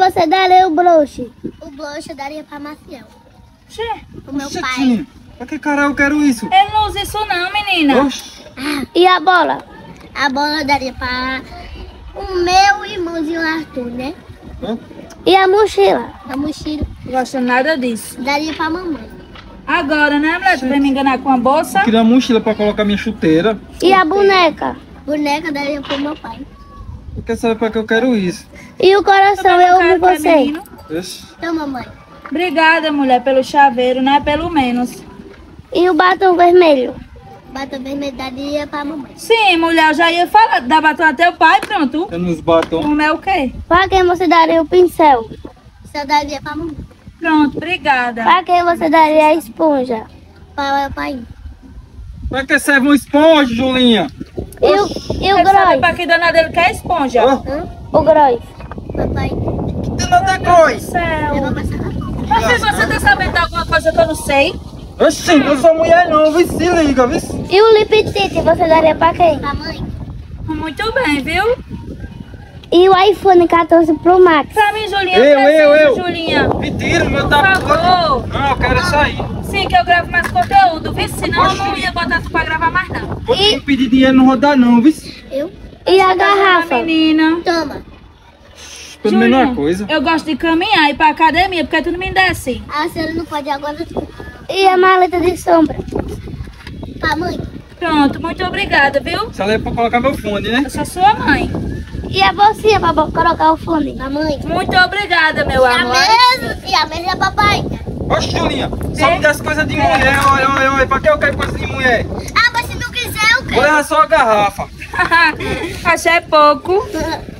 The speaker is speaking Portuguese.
você daria o broche? O broche eu daria pra Maciel. Xê, O meu pai. Tia, pra que caralho eu quero isso? ele não usa isso não, menina. Oxi. E a bola? A bola eu daria pra o meu irmãozinho Arthur, né? Hã? E a mochila? A mochila Não gosto nada disso. daria pra mamãe. Agora, né, mulher? Tu vai me enganar com a bolsa? Eu queria uma mochila pra colocar minha chuteira. E a boneca? Boneca daria pro meu pai. Eu quero saber pra que eu quero isso. E o coração, Também eu não amo quero pra você. menino. Oxi. Então, mamãe. Obrigada, mulher, pelo chaveiro, né? Pelo menos. E o batom vermelho? Batom vermelho daria pra mamãe. Sim, mulher, eu já ia falar. Dá batom até o pai, pronto. Eu nos batom. Como é o quê? Pra quem você daria o pincel? Isso eu daria pra mamãe. Pronto, obrigada. Pra quem você daria a esponja? Para o pai. Pra que serve uma esponja, Julinha? E o Quer saber grosso? pra que danada ele quer esponja? Ó, O grosso. Papai. que nada é coisa. Céu. Eu vou passar na mão. Mas você tá sabendo de alguma coisa que eu não sei? Oxi, eu sou mulher não, vê se liga, vê se... E o lip tint você daria pra quem? Pra mãe. Muito bem, viu? E o iPhone 14 Pro Max? Pra mim, Julinha, Eu. Julinha. Mentira, o meu Por tá... favor. Não, eu quero sair. Sim, que eu gravo mais conteúdo, viu? Senão eu não Oxi. ia botar tu pra gravar mais, não. Vou ter que pedir dinheiro, não vou dar não, vê se... Eu? E a garrafa? Menina. Toma. Pelo menos uma coisa. Eu gosto de caminhar e ir pra academia, porque tu não me desce. A senhora não pode agora. E a maleta de sombra? Pra mãe. Pronto, muito obrigada, viu? Isso ali é pra colocar meu fone, né? Eu sou sua mãe. E a bolsinha pra colocar o fone? Pra mãe. Muito obrigada, meu A amor. mesma, filha. A mesma é papai. Oxe, Julinha, só me dá as coisas de mulher, olha, pra que eu quero coisa de mulher? Ah, mas se não quiser, eu Vou quero. levar só a garrafa. Achei pouco.